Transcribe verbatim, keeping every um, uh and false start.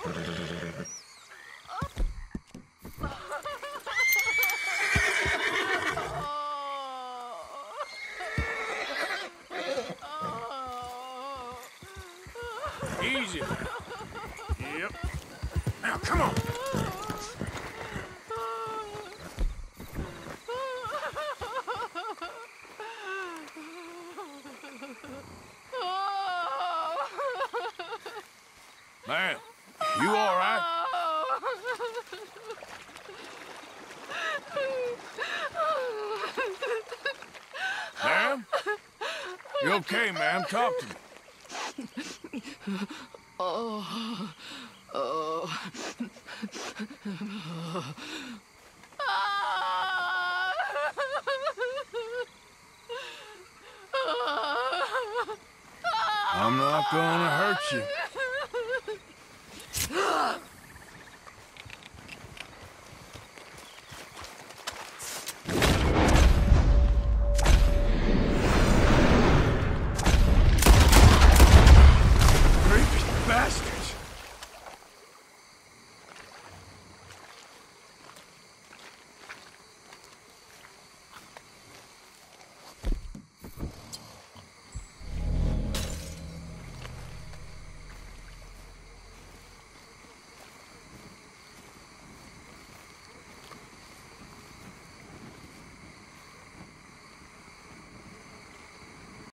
Easy. Yep. Now, come on. Man, you all right? Ma'am? You okay, ma'am? Talk to me. Oh, oh. I'm not gonna hurt you.